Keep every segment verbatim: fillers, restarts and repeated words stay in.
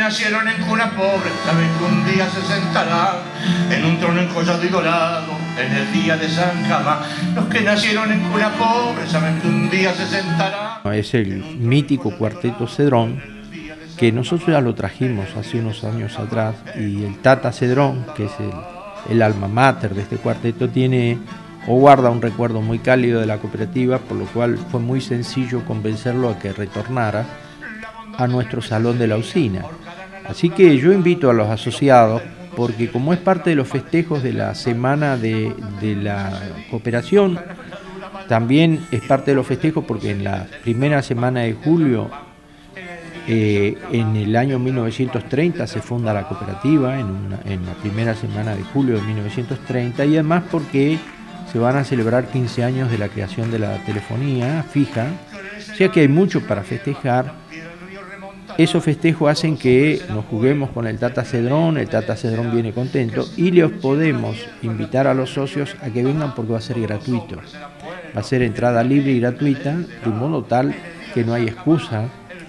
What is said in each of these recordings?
nacieron en cuna pobre saben que un día se sentarán en un trono enjollado y dorado en el día de San Jamás. Los que nacieron en cuna pobre saben que un día se sentarán. Es el mítico Cuarteto Cedrón, que nosotros ya lo trajimos hace unos años atrás, y el Tata Cedrón, que es el, el alma mater de este cuarteto, tiene o guarda un recuerdo muy cálido de la cooperativa, por lo cual fue muy sencillo convencerlo a que retornara a nuestro salón de la usina. Así que yo invito a los asociados, porque como es parte de los festejos de la semana de, de la cooperación, también es parte de los festejos porque en la primera semana de julio, eh, en el año mil novecientos treinta, se funda la cooperativa, en, una, en la primera semana de julio de mil novecientos treinta, y además porque se van a celebrar quince años de la creación de la telefonía fija, o sea que hay mucho para festejar. Esos festejos hacen que nos juguemos con el Tata Cedrón, el Tata Cedrón viene contento y les podemos invitar a los socios a que vengan porque va a ser gratuito. Va a ser entrada libre y gratuita, de modo tal que no hay excusa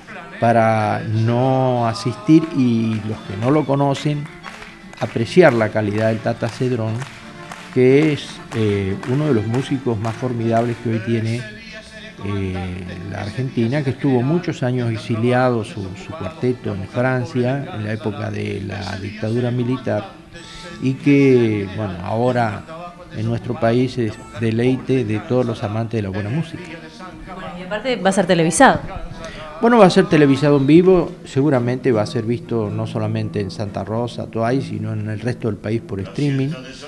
para no asistir, y los que no lo conocen, apreciar la calidad del Tata Cedrón, que es eh, uno de los músicos más formidables que hoy tiene Eh, la Argentina, que estuvo muchos años exiliado su, su cuarteto en Francia en la época de la dictadura militar, y que bueno, ahora en nuestro país es deleite de todos los amantes de la buena música. Bueno, y aparte va a ser televisado. Bueno, va a ser televisado en vivo, seguramente va a ser visto no solamente en Santa Rosa, Toay, sino en el resto del país por streaming.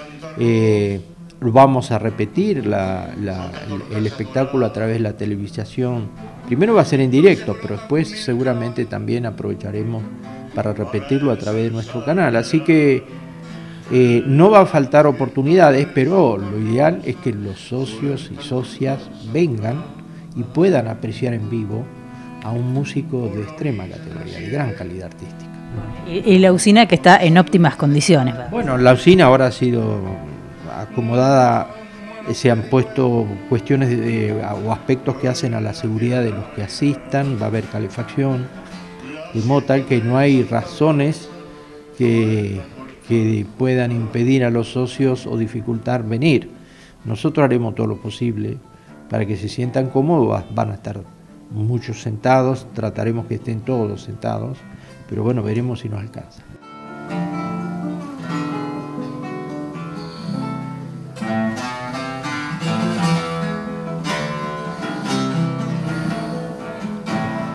Eh, Vamos a repetir la, la, el espectáculo a través de la televisación. Primero va a ser en directo, pero después seguramente también aprovecharemos para repetirlo a través de nuestro canal. Así que eh, no va a faltar oportunidades, pero lo ideal es que los socios y socias vengan y puedan apreciar en vivo a un músico de extrema categoría, de gran calidad artística. Y, y la usina que está en óptimas condiciones, ¿verdad? Bueno, la usina ahora ha sido acomodada, se han puesto cuestiones de, de, o aspectos que hacen a la seguridad de los que asistan, va a haber calefacción, de modo tal que no hay razones que, que puedan impedir a los socios o dificultar venir. Nosotros haremos todo lo posible para que se sientan cómodos, van a estar muchos sentados, trataremos que estén todos sentados, pero bueno, veremos si nos alcanza.